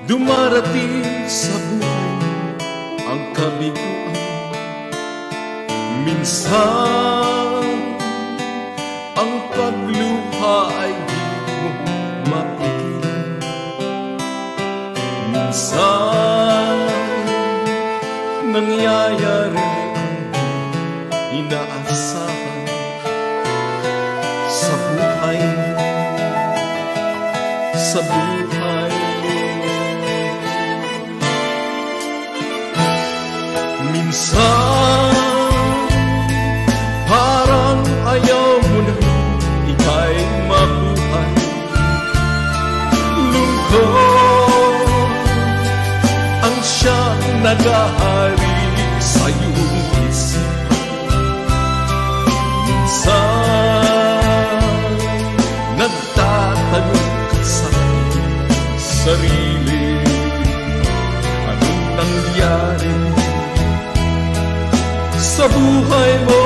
Dumarating sa buhay ang kabiguan. Minsan ang pagluha ay di mo mapigilan. Minsan nangyayari ang inaasahan sa buhay, sa buhay. Minsan parang ayaw mo na ika'y mabuhay. Lungkot ang siyang nag-ahari sa iyong isipan. Minsan nagtatanong ka sa sarili, anong nangyari sa buhay mo?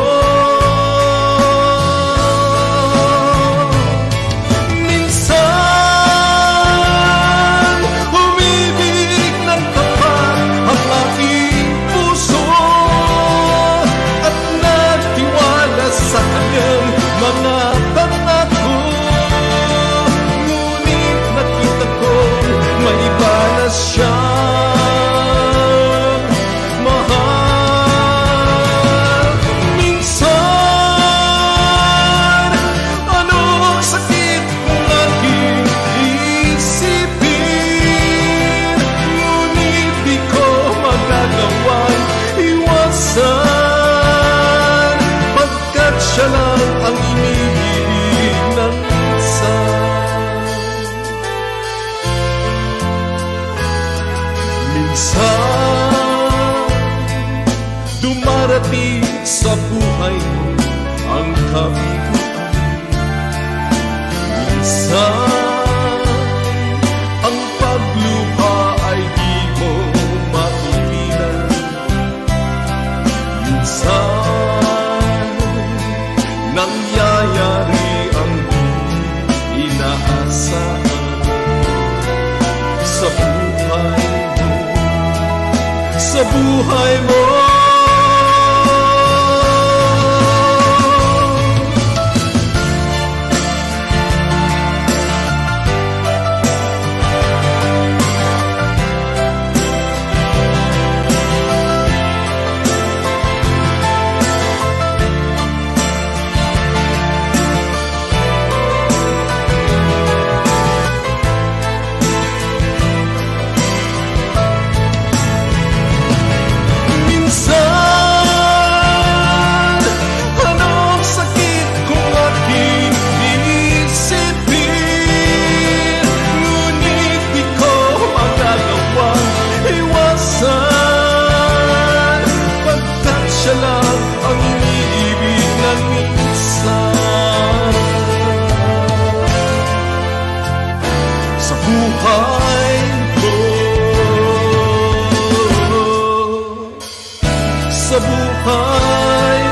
Minsan umibig ng tapat ang aking puso at nagtiwala sa kanyang mga pangako. Ngunit nakita ko may iba na siya. Siya lang ang iniibig ng isa. Minsan dumarating sa buhay mo ang kabiguan. Minsan ang pagluha ay di mo mapigilan. Minsan nangyayari ang inaasahan sa buhay mo, sa buhay mo. Sa buhay